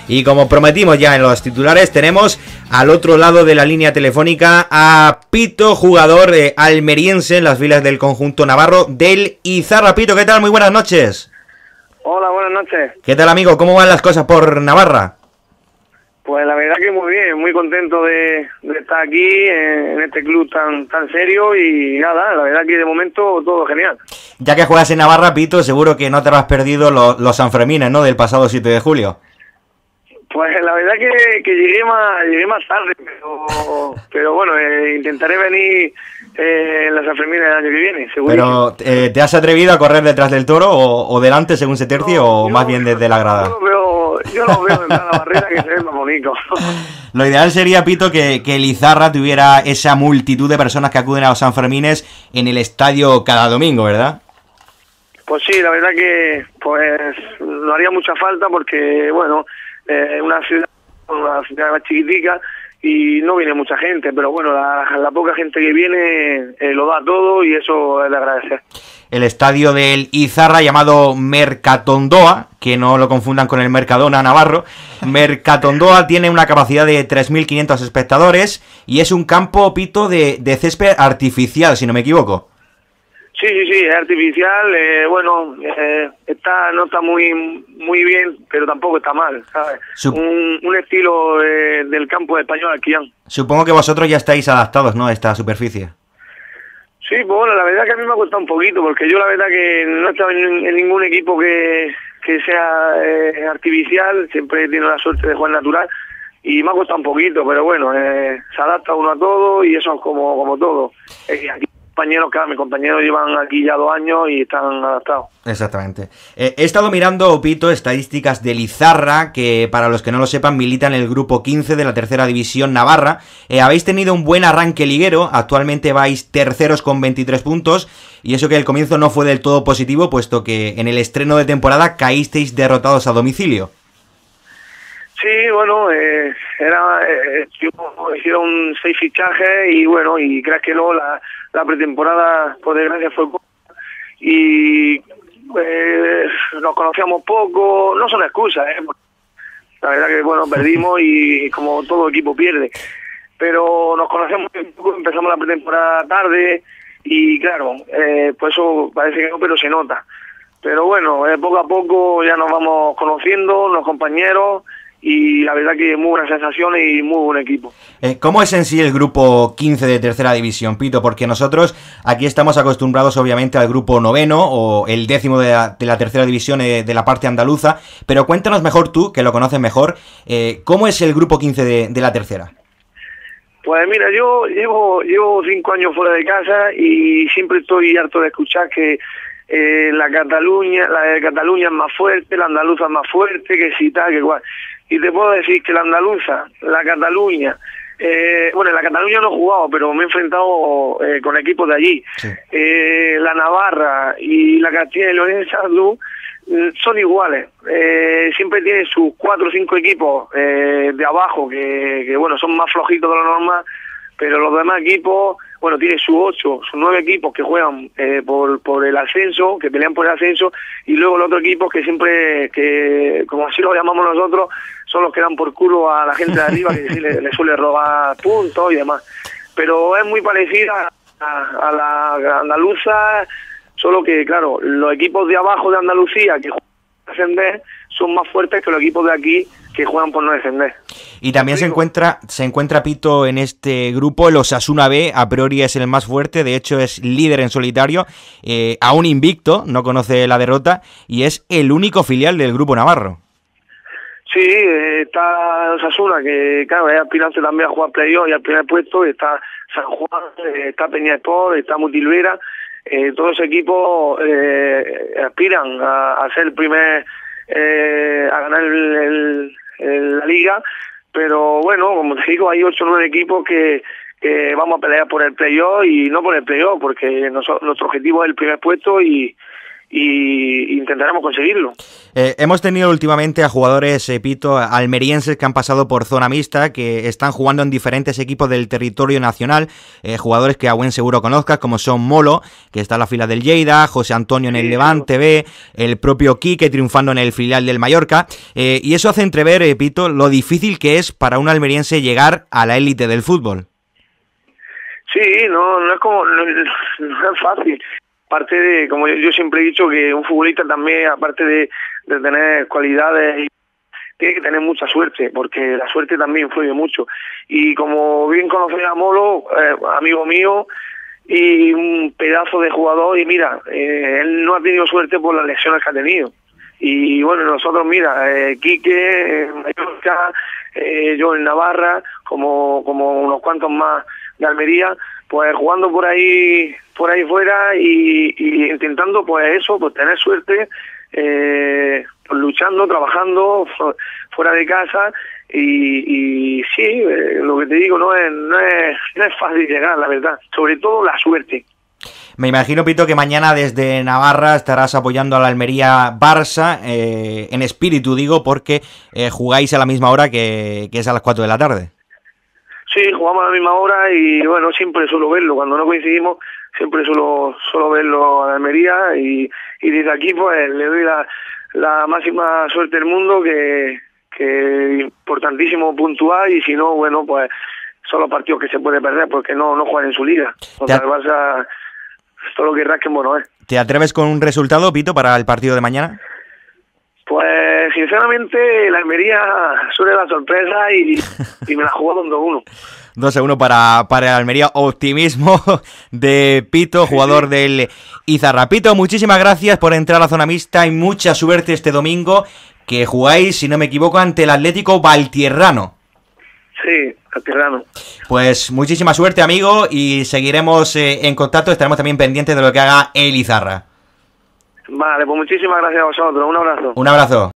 Y como prometimos ya en los titulares, tenemos al otro lado de la línea telefónica a Pito, jugador almeriense en las filas del conjunto navarro del Izarra. Pito, ¿qué tal? Muy buenas noches. Hola, buenas noches. ¿Qué tal, amigo? ¿Cómo van las cosas por Navarra? Pues la verdad que muy bien, muy contento de estar aquí en este club tan serio y nada, la verdad que de momento todo genial. Ya que juegas en Navarra, Pito, seguro que no te habrás perdido los Sanfermines, ¿no? Del pasado 7 de julio. Pues la verdad que llegué más tarde, pero bueno, intentaré venir en las Sanfermines del año que viene, seguro. Pero, ¿te has atrevido a correr detrás del toro o delante según se tercie o más bien desde la grada? Yo lo veo desde la barrera, que se ve más bonito. Lo ideal sería, Pito, que el Izarra tuviera esa multitud de personas que acuden a los Sanfermines en el estadio cada domingo, ¿verdad? Pues sí, la verdad que pues no haría mucha falta porque, bueno, una ciudad más chiquitica y no viene mucha gente, pero bueno, la poca gente que viene lo da todo y eso es de agradecer. El estadio del Izarra, llamado Mercatondoa, que no lo confundan con el Mercadona navarro, Mercatondoa tiene una capacidad de 3.500 espectadores y es un campo, Pito, de césped artificial, si no me equivoco. Sí, es artificial, no está muy bien, pero tampoco está mal, ¿sabes? Un estilo del campo español Alquián. Supongo que vosotros ya estáis adaptados, ¿no?, a esta superficie. Sí, pues bueno, la verdad que a mí me ha costado un poquito, porque yo la verdad que no he estado en ningún equipo que sea artificial, siempre he tenido la suerte de jugar natural, y me ha costado un poquito, pero bueno, se adapta uno a todo y eso es como todo. Aquí mis compañeros llevan aquí ya 2 años y están adaptados. Exactamente. He estado mirando, Pito, estadísticas del Izarra, que para los que no lo sepan milita en el grupo 15 de la tercera división navarra. Habéis tenido un buen arranque liguero, actualmente vais terceros con 23 puntos, y eso que el comienzo no fue del todo positivo, puesto que en el estreno de temporada caísteis derrotados a domicilio. Sí, bueno, hicieron 6 fichajes y bueno, y crees que luego la pretemporada, por desgracia, fue y nos conocíamos poco, no son excusas, la verdad que bueno, perdimos y como todo equipo pierde, pero nos conocemos poco, empezamos la pretemporada tarde y claro, pues eso parece que no, pero se nota. Pero bueno, poco a poco ya nos vamos conociendo, los compañeros, y la verdad que muy buenas sensaciones y muy buen equipo. ¿Cómo es en sí el grupo 15 de tercera división, Pito? Porque nosotros aquí estamos acostumbrados obviamente al grupo 9 o el 10º de la tercera división de la parte andaluza, pero cuéntanos mejor tú, que lo conoces mejor, ¿cómo es el grupo 15 de la tercera? Pues mira, yo llevo 5 años fuera de casa y siempre estoy harto de escuchar que la de Cataluña es más fuerte, la andaluza es más fuerte, que si tal, que igual. Y te puedo decir que la andaluza, la Cataluña, en la Cataluña no he jugado, pero me he enfrentado con equipos de allí. Sí. La Navarra y la Castilla y León son iguales. Siempre tienen sus 4 o 5 equipos de abajo que bueno, son más flojitos de lo normal, pero los demás equipos, bueno, tiene sus 8, sus 9 equipos que juegan por el ascenso, que pelean por el ascenso, y luego los otros equipos que siempre, como así lo llamamos nosotros, son los que dan por culo a la gente de arriba, que sí le suele robar puntos y demás. Pero es muy parecida a la andaluza, solo que, claro, los equipos de abajo de Andalucía que juegan por ascender son más fuertes que los equipos de aquí que juegan por no descender. Y también se encuentra Pito en este grupo, el Osasuna B, a priori es el más fuerte, de hecho es líder en solitario, aún invicto, no conoce la derrota, y es el único filial del grupo navarro. Sí, está Osasuna, que claro, es aspirante también a jugar playoff y al primer puesto, está San Juan, está Peña Sport, está Mutilvera, todos esos equipos aspiran a ser el primer, a ganar la liga, pero bueno, como te digo, hay 8 o 9 equipos que vamos a pelear por el playoff y no por el playoff, porque nuestro objetivo es el primer puesto y y intentaremos conseguirlo. Hemos tenido últimamente a jugadores, Pito, almerienses que han pasado por zona mixta, que están jugando en diferentes equipos del territorio nacional, jugadores que a buen seguro conozcas, como son Molo, que está en la fila del Lleida, José Antonio en el Levante B, el propio Quique triunfando en el filial del Mallorca, y eso hace entrever, Pito, lo difícil que es para un almeriense llegar a la élite del fútbol. Sí, no es fácil. Aparte de, como yo siempre he dicho, que un futbolista también, aparte de tener cualidades, tiene que tener mucha suerte, porque la suerte también influye mucho. Y como bien conocéis a Molo, amigo mío, y un pedazo de jugador, y mira, él no ha tenido suerte por las lesiones que ha tenido. Y bueno, nosotros, mira, Quique, Mallorca, yo en Navarra, como unos cuantos más de Almería, pues jugando por ahí fuera y intentando pues eso, pues tener suerte, pues luchando, trabajando fuera de casa y sí, lo que te digo, no es fácil llegar, la verdad, sobre todo la suerte. Me imagino, Pito, que mañana desde Navarra estarás apoyando a la Almería Barça, en espíritu digo, porque jugáis a la misma hora que es a las 4 de la tarde. Sí, jugamos a la misma hora y bueno, siempre suelo verlo, cuando no coincidimos siempre suelo verlo a la Almería y desde aquí pues le doy la máxima suerte del mundo, que importantísimo puntuar, y si no, bueno, pues son los partidos que se puede perder porque no juegan en su liga. O sea, el Barça, todo lo que rasquen, bueno es. ¿Te atreves con un resultado, Pito, para el partido de mañana? Pues sinceramente la Almería suele la sorpresa y me la juego con 2-1. 2-1 para el Almería. Optimismo de Pito, jugador del Izarra. Pito, muchísimas gracias por entrar a la zona mixta y mucha suerte este domingo, que jugáis, si no me equivoco, ante el Atlético Valtierrano. Sí, Valtierrano. Pues muchísima suerte, amigo, y seguiremos en contacto. Estaremos también pendientes de lo que haga el Izarra. Vale, pues muchísimas gracias a vosotros. Un abrazo. Un abrazo.